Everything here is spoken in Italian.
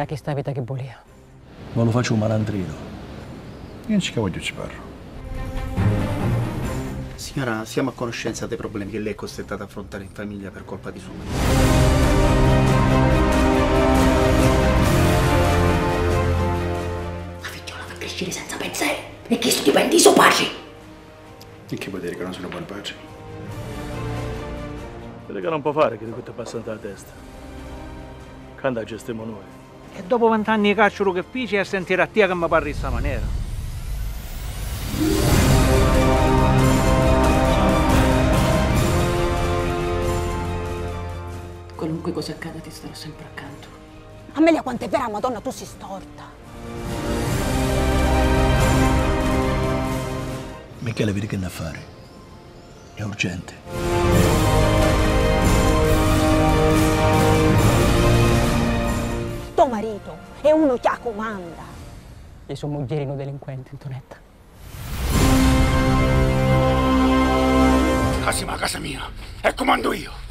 che sta vita che voleva. Ma lo faccio un malandrino. Io non ci voglio ci parlo. Signora, siamo a conoscenza dei problemi che lei è costretta ad affrontare in famiglia per colpa di suo marito. La figliola fa crescere senza pensieri e che stipendi di suo padre. E che vuol dire che non sono buon padre? Quello che non può fare che di questo è passato la testa. Quando gestiamo noi. E dopo 20 anni di cacciolo che feci a sentire a te che mi parli di questa maniera. Qualunque cosa accada ti starò sempre accanto. Amelia, quanto è vera, Madonna, tu sei storta. Michele, vedi che ne fare. È urgente. Tuo marito è uno che comanda. E sua moglie è un delinquente, Antonetta. Siamo a casa mia e comando io.